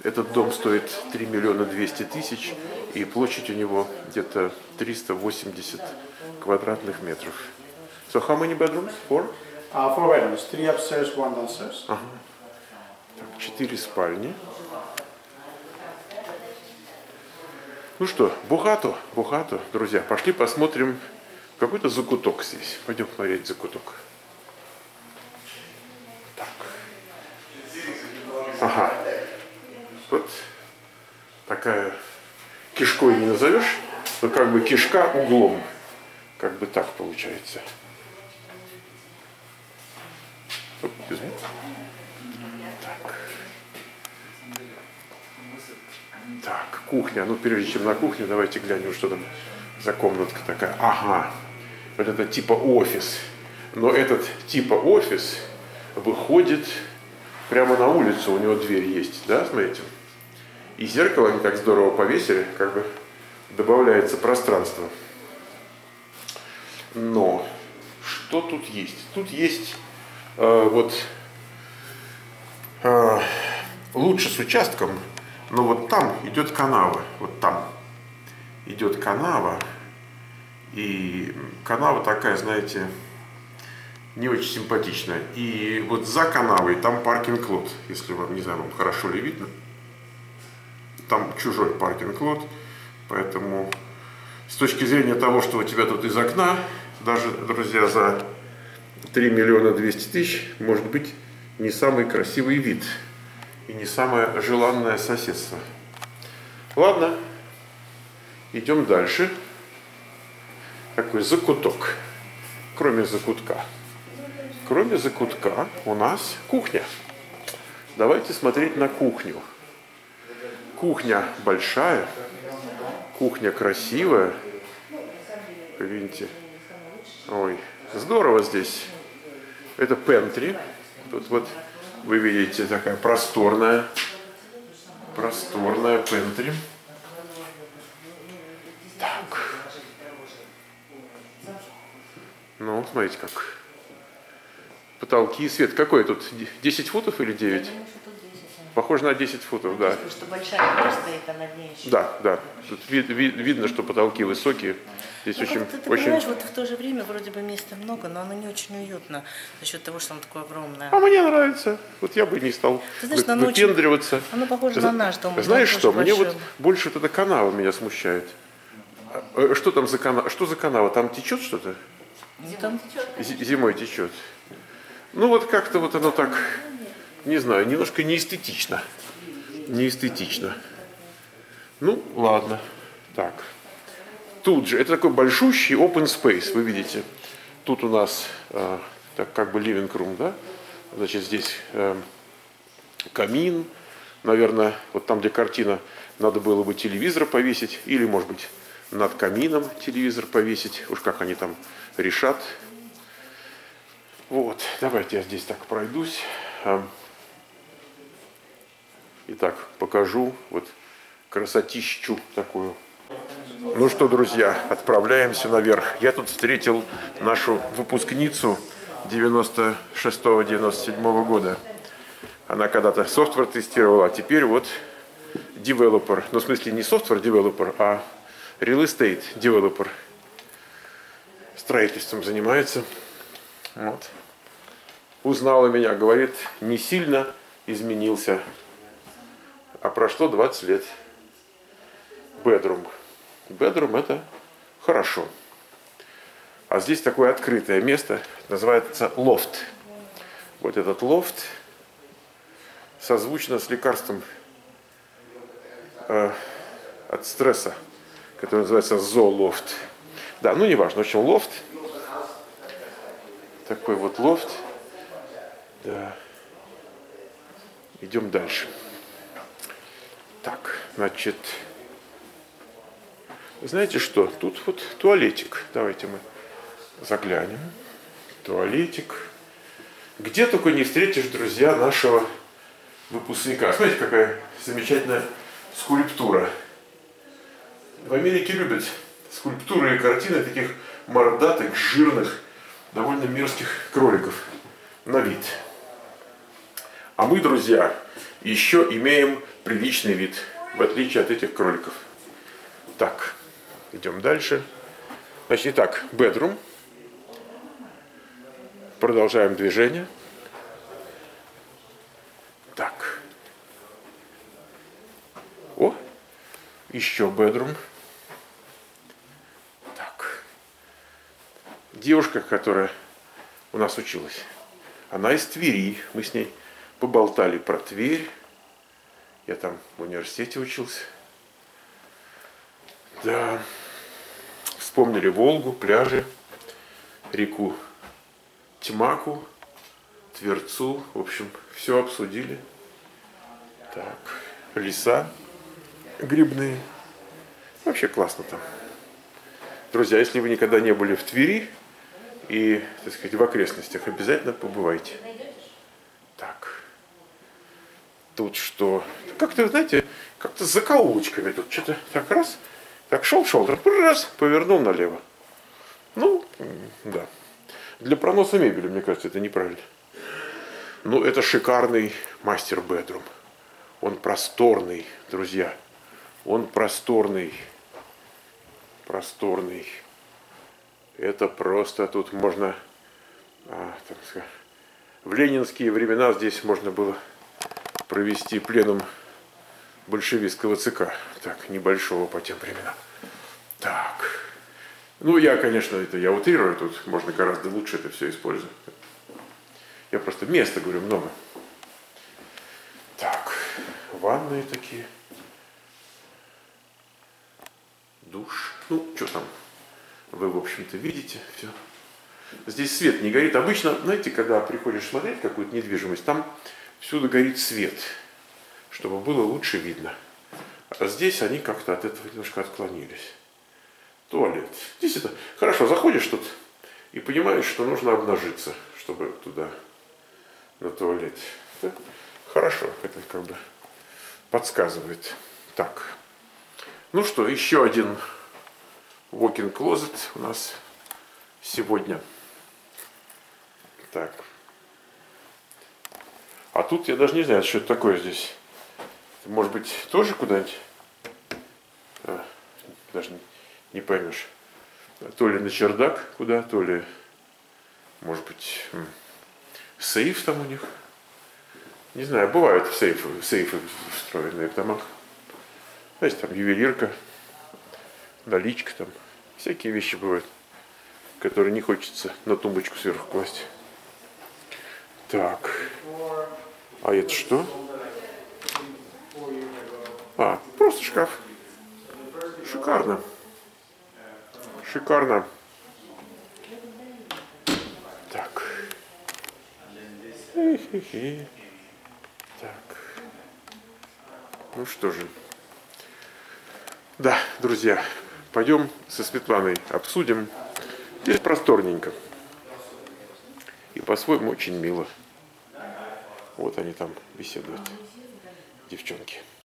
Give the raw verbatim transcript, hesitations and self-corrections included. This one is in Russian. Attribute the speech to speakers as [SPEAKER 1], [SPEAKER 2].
[SPEAKER 1] Этот дом стоит три миллиона двести тысяч, и площадь у него где-то триста восемьдесят квадратных метров. So how many bedrooms? Four?
[SPEAKER 2] Uh, four bedrooms, three upstairs, one downstairs.
[SPEAKER 1] Ага. Так, четыре спальни. Ну что, богато, богато, друзья. Пошли посмотрим какой-то закуток здесь. Пойдем смотреть закуток. Так. Ага. Вот такая, кишкой не назовешь, но как бы кишка углом. Как бы так получается. Оп, так. Так, кухня. Ну, прежде чем на кухню, давайте глянем, что там за комнатка такая. Ага. Вот это типа офис. Но этот типа офис выходит прямо на улицу. У него дверь есть, да, смотрите. И зеркало они так здорово повесили, как бы добавляется пространство. Но что тут есть? Тут есть э, вот э, лучше с участком, но вот там идет канава. Вот там идет канава. И канава такая, знаете, не очень симпатичная. И вот за канавой там паркинг-лот. Если вам, не знаю, вам хорошо ли видно. Там чужой паркинг-лот, поэтому с точки зрения того, что у тебя тут из окна, даже, друзья, за три миллиона двести тысяч может быть не самый красивый вид и не самое желанное соседство. Ладно, идем дальше. Такой закуток. Кроме закутка. Кроме закутка у нас кухня. Давайте смотреть на кухню. Кухня большая, кухня красивая, видите, ой, здорово здесь. Это пентри, тут вот вы видите такая просторная, просторная пентри. Так, ну смотрите как, потолки, свет какой тут, десять футов или девять? Похоже на десять футов, да.
[SPEAKER 3] Потому что большая дверь стоит, а над ней еще.
[SPEAKER 1] Да, да. Тут вид, вид, видно, что потолки высокие. Здесь
[SPEAKER 3] ну,
[SPEAKER 1] очень,
[SPEAKER 3] ты, ты
[SPEAKER 1] очень...
[SPEAKER 3] понимаешь, вот в то же время вроде бы места много, но оно не очень уютно за счет того, что оно такое огромное.
[SPEAKER 1] А мне нравится. Вот я бы не стал
[SPEAKER 3] ты знаешь,
[SPEAKER 1] вы,
[SPEAKER 3] оно
[SPEAKER 1] выпендриваться.
[SPEAKER 3] Очень, оно похоже на наш дом.
[SPEAKER 1] Знаешь что, мне
[SPEAKER 3] большой.
[SPEAKER 1] вот больше вот эта канава меня смущает. Что там за канава? Что за канава? Там течет что-то?
[SPEAKER 3] Не там течет.
[SPEAKER 1] Зимой течет. Ну вот как-то вот оно так, не знаю, немножко неэстетично. Неэстетично. Ну, ладно. Так. Тут же, это такой большущий open space, вы видите. Тут у нас, э, так как бы living room, да? Значит, здесь э, камин. Наверное, вот там, где картина, надо было бы телевизор повесить. Или, может быть, над камином телевизор повесить. Уж как они там решат. Вот, давайте я здесь так пройдусь. Итак, покажу вот красотищу такую. Ну что, друзья, отправляемся наверх. Я тут встретил нашу выпускницу девяносто шестого — девяносто седьмого года. Она когда-то софтвер тестировала, а теперь вот девелопер. Ну, в смысле, не софтвер девелопер, а real estate девелопер. Строительством занимается. Вот. Узнала меня, говорит, не сильно изменился. А прошло двадцать лет. Bedroom. Bedroom это хорошо. А здесь такое открытое место, называется лофт. Вот этот лофт созвучно с лекарством э, от стресса, который называется зоолофт. Да, ну не важно, в общем, лофт. Такой вот лофт. Да. Идем дальше. Так, значит, знаете что? Тут вот туалетик. Давайте мы заглянем. Туалетик. Где только не встретишь, друзья, нашего выпускника. Смотрите, какая замечательная скульптура. В Америке любят скульптуры и картины таких мордатых, жирных, довольно мерзких кроликов на вид. А мы, друзья, еще имеем приличный вид, в отличие от этих кроликов. Так, идем дальше. Значит, итак, bedroom. Продолжаем движение. Так. О, еще bedroom. Так. Девушка, которая у нас училась, она из Твери. Мы с ней поболтали про Тверь. Я там в университете учился. Да. Вспомнили Волгу, пляжи, реку Тьмаку, Тверцу. В общем, все обсудили. Так. Леса грибные. Вообще классно там. Друзья, если вы никогда не были в Твери и, так сказать, в окрестностях, обязательно побывайте. Так. Тут что? Как-то, знаете, как-то с закоулочками. Тут что-то так раз, так шел-шел, раз, повернул налево. Ну, да. Для проноса мебели, мне кажется, это неправильно. Ну, это шикарный мастер-бедрум. Он просторный, друзья. Он просторный. Просторный. Это просто тут можно, а, так сказать, в ленинские времена здесь можно было провести пленум большевистского ЦК. Так, небольшого по тем временам. Так. Ну, я, конечно, это я утрирую, тут можно гораздо лучше это все использовать. Я просто места, говорю, много. Так, ванные такие. Душ. Ну, что там? Вы, в общем-то, видите все. Здесь свет не горит. Обычно, знаете, когда приходишь смотреть какую-то недвижимость, там всюду горит свет, чтобы было лучше видно. А здесь они как-то от этого немножко отклонились. Туалет. Здесь это хорошо, заходишь тут и понимаешь, что нужно обнажиться, чтобы туда, на туалет. Это хорошо, это как бы подсказывает. Так. Ну что, еще один walk-in closet у нас сегодня. Так. А тут я даже не знаю, что это такое здесь. Может быть, тоже куда-нибудь? А, даже не, не поймешь. То ли на чердак куда, то ли, может быть, сейф там у них. Не знаю, бывают сейфы, сейфы встроенные в домах. Знаете, там ювелирка, наличка там. Всякие вещи бывают, которые не хочется на тумбочку сверху класть. Так. А это что? А, просто шкаф. Шикарно. Шикарно. Так. Хи-хи-хи. Так. Ну что же. Да, друзья, пойдем со Светланой обсудим. Здесь просторненько. И по-своему очень мило. Вот они там беседуют, девчонки.